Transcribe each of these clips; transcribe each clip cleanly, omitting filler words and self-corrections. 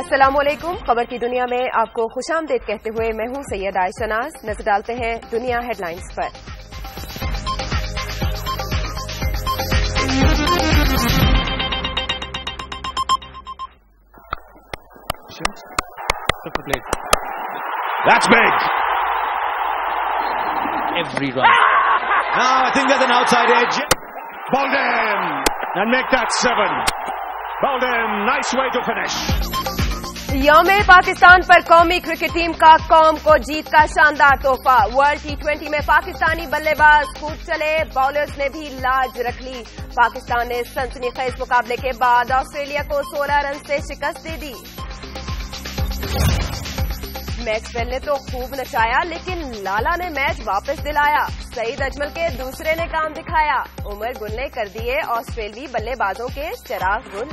अस्सलाम वालेकुम। खबर की दुनिया में आपको खुशामदीद कहते हुए मैं हूं सैयद आयशा नाज। नजर डालते हैं दुनिया हेडलाइंस पर। That's big. Every run. Now I think there's an outside edge. Bolden and make that 7. Bolden, nice way to finish. यौम पाकिस्तान पर कौमी क्रिकेट टीम का कौम को जीत का शानदार तोहफा। वर्ल्ड T20 में पाकिस्तानी बल्लेबाज खूब चले, बॉलर्स ने भी लाज रख ली। पाकिस्तान ने सनसनीखेज मुकाबले के बाद ऑस्ट्रेलिया को 16 रन से शिकस्त दे दी। मैक्सवेल ने तो खूब नचाया, लेकिन लाला ने मैच वापस दिलाया। सईद अजमल के दूसरे ने काम दिखाया। उमर गुल ने कर दिए ऑस्ट्रेलियाई बल्लेबाजों के चिराग गुल।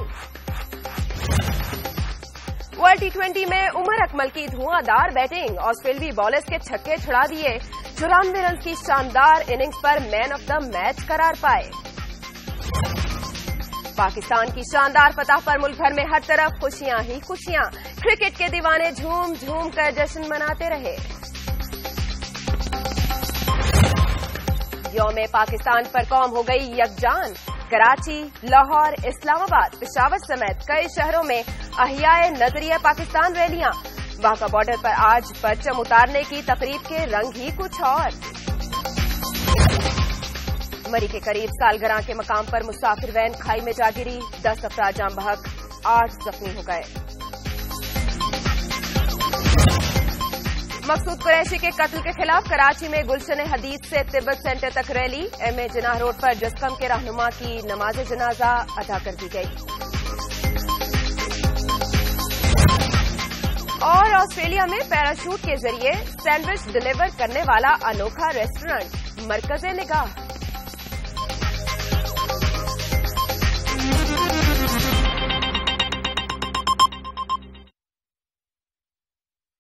वर्ल्ड T20 में उमर अकमल की धुआंधार बैटिंग, ऑस्ट्रेलियाई बॉलर्स के छक्के छुड़ा दिए। 94 रन की शानदार इनिंग्स पर मैन ऑफ द मैच करार पाए। पाकिस्तान की शानदार फतह पर मुल्क भर में हर तरफ खुशियां ही खुशियां। क्रिकेट के दीवाने झूम झूम कर जश्न मनाते रहे। यौम पाकिस्तान पर कौम हो गई यकजान। कराची, लाहौर, इस्लामाबाद, पेशावर समेत कई शहरों में अहियाए नजरिया पाकिस्तान रैलियां। वाघा बॉर्डर पर आज परचम उतारने की तकरीब के रंग ही कुछ और। मरी के करीब सालगिरह के मकाम पर मुसाफिर वैन खाई में जा गिरी। 10 अफराद जाम बहक, 8 जख्मी हो गए। मकसूद कुरैशी के कत्ल के खिलाफ कराची में गुलशन हदीद से तिब्बत सेंटर तक रैली। MA जिनाह रोड पर जस्कम के रहनुमा की नमाज जनाजा अदा कर दी गई। और ऑस्ट्रेलिया में पैराशूट के जरिए सैंडविच डिलीवर करने वाला अनोखा रेस्टोरेंट मरकज़े निगाह।